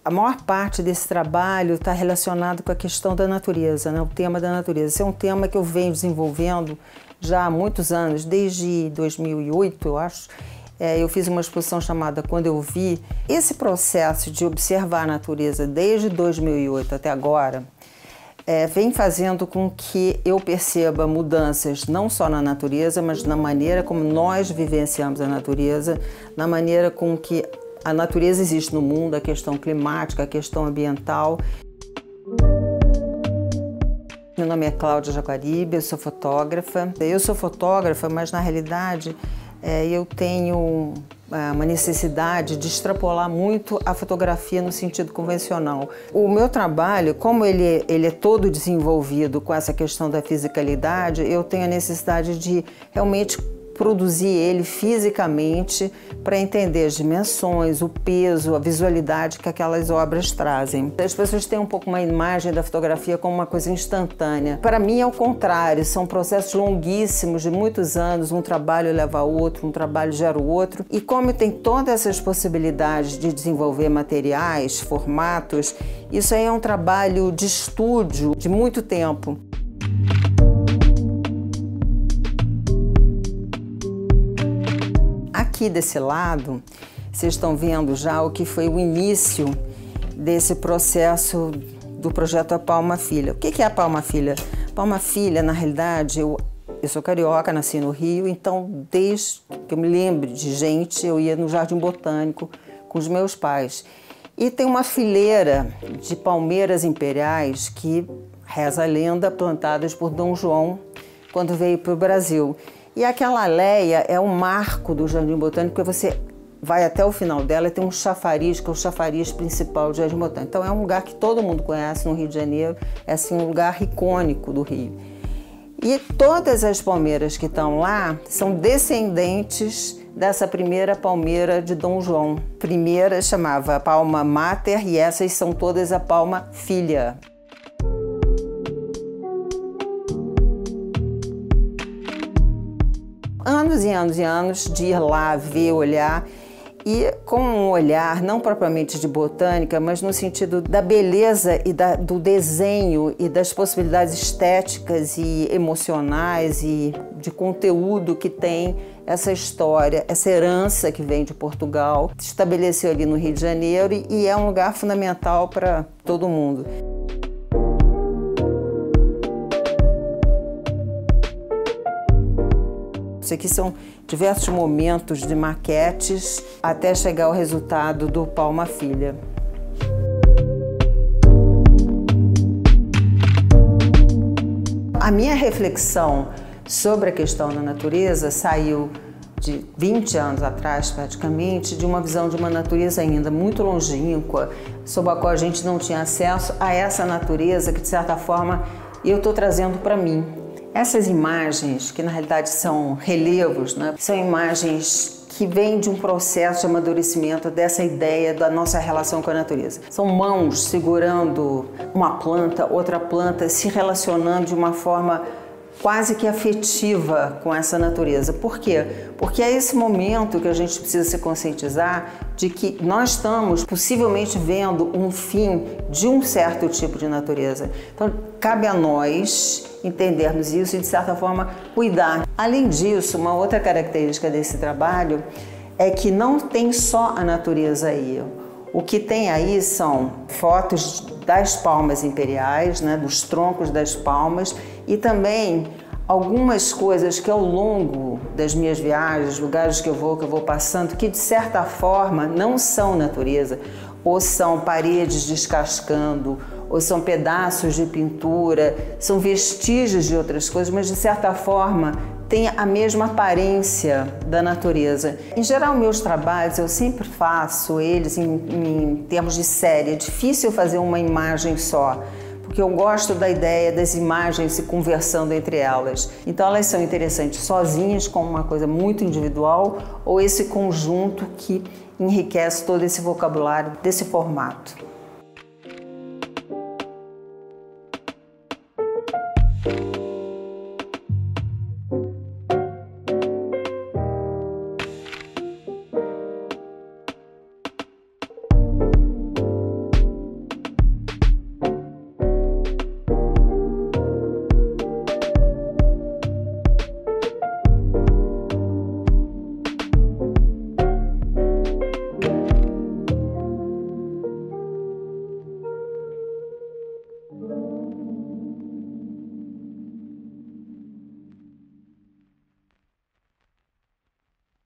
A maior parte desse trabalho está relacionado com a questão da natureza, né? O tema da natureza. Esse é um tema que eu venho desenvolvendo já há muitos anos, desde 2008, eu acho. Eu fiz uma exposição chamada Quando Eu Vi. Esse processo de observar a natureza desde 2008 até agora vem fazendo com que eu perceba mudanças não só na natureza, mas na maneira como nós vivenciamos a natureza, na maneira com que a natureza existe no mundo, a questão climática, a questão ambiental. Meu nome é Cláudia Jaguaribe, eu sou fotógrafa. Eu sou fotógrafa, mas na realidade eu tenho uma necessidade de extrapolar muito a fotografia no sentido convencional. O meu trabalho, como ele é todo desenvolvido com essa questão da fisicalidade, eu tenho a necessidade de realmente produzir ele fisicamente para entender as dimensões, o peso, a visualidade que aquelas obras trazem. As pessoas têm um pouco uma imagem da fotografia como uma coisa instantânea. Para mim é o contrário, são processos longuíssimos de muitos anos, um trabalho leva a outro, um trabalho gera o outro. E como tem todas essas possibilidades de desenvolver materiais, formatos, isso aí é um trabalho de estúdio de muito tempo. Aqui desse lado, vocês estão vendo já o que foi o início desse processo do projeto A Palma Filha. O que é a Palma Filha? Palma Filha, na realidade, eu sou carioca, nasci no Rio, então desde que eu me lembro de gente, eu ia no Jardim Botânico com os meus pais. E tem uma fileira de palmeiras imperiais que, reza a lenda, plantadas por Dom João quando veio para o Brasil. E aquela aleia é o marco do Jardim Botânico, porque você vai até o final dela e tem um chafariz, que é o chafariz principal do Jardim Botânico. Então é um lugar que todo mundo conhece no Rio de Janeiro, é assim um lugar icônico do Rio. E todas as palmeiras que estão lá são descendentes dessa primeira palmeira de Dom João. A primeira chamava Palma Mater e essas são todas a Palma Filha. Anos e anos e anos de ir lá, ver, olhar, e com um olhar não propriamente de botânica, mas no sentido da beleza e do desenho e das possibilidades estéticas e emocionais e de conteúdo que tem essa história, essa herança que vem de Portugal, se estabeleceu ali no Rio de Janeiro e é um lugar fundamental para todo mundo. Isso aqui são diversos momentos de maquetes até chegar ao resultado do Palma Filha. A minha reflexão sobre a questão da natureza saiu de 20 anos atrás, praticamente, de uma visão de uma natureza ainda muito longínqua, sob a qual a gente não tinha acesso a essa natureza que, de certa forma, eu estou trazendo para mim. Essas imagens, que na realidade são relevos, né? São imagens que vêm de um processo de amadurecimento dessa ideia da nossa relação com a natureza. São mãos segurando uma planta, outra planta, se relacionando de uma forma quase que afetiva com essa natureza. Por quê? Porque é esse momento que a gente precisa se conscientizar de que nós estamos possivelmente vendo um fim de um certo tipo de natureza. Então, cabe a nós entendermos isso e, de certa forma, cuidar. Além disso, uma outra característica desse trabalho é que não tem só a natureza aí. O que tem aí são fotos das palmas imperiais, né, dos troncos das palmas, e também algumas coisas que ao longo das minhas viagens, lugares que eu vou passando, que de certa forma não são natureza, ou são paredes descascando, ou são pedaços de pintura, são vestígios de outras coisas, mas de certa forma tem a mesma aparência da natureza. Em geral, meus trabalhos eu sempre faço eles em termos de série. É difícil fazer uma imagem só, porque eu gosto da ideia das imagens se conversando entre elas. Então elas são interessantes sozinhas, como uma coisa muito individual, ou esse conjunto que enriquece todo esse vocabulário desse formato.